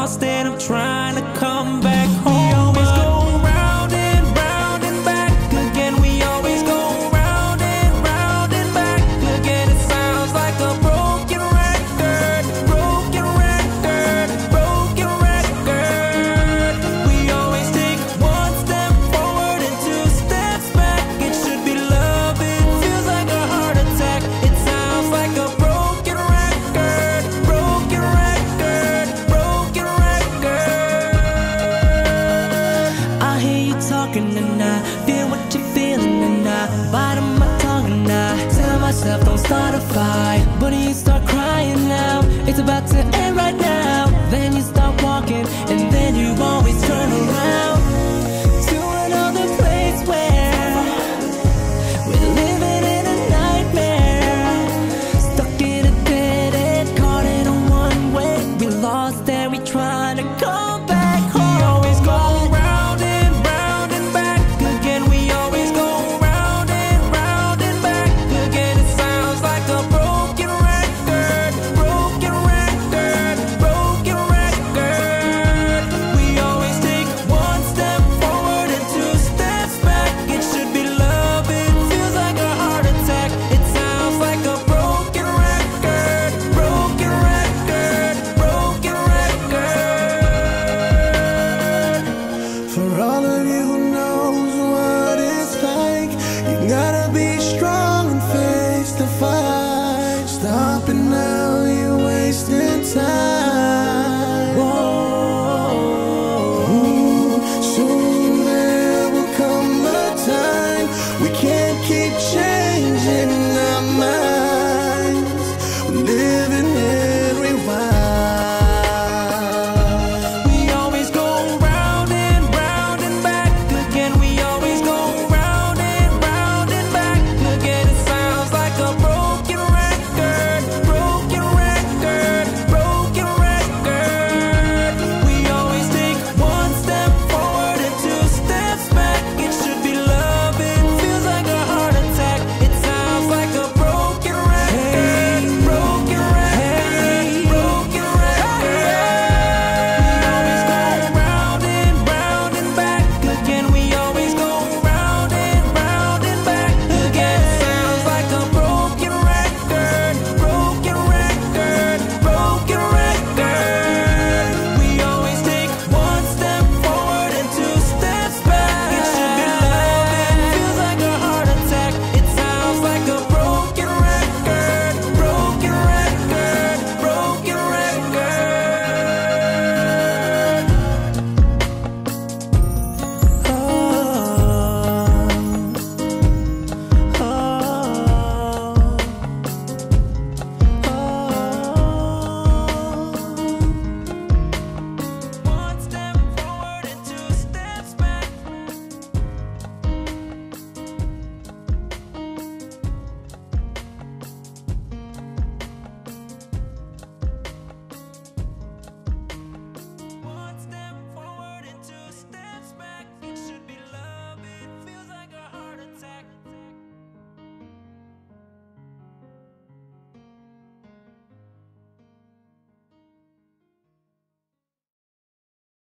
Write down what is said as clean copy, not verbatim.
lost and I'm trying to come back home. We always go round and back again. We always go round and back again. It sounds like a broken record, broken record, broken record. We always take one step forward and two steps back. It should be love, it feels like a heart attack. It sounds like a broken record, broken record, broken record. I hear you talking and I feel what you're feeling and I bite on my tongue and I tell myself don't start a fight, but you start crying now. It's about to end right now. Then you start walking and then you always turn around to another place where we're living in a nightmare, stuck in a dead end, caught in a one way. We lost and we tried.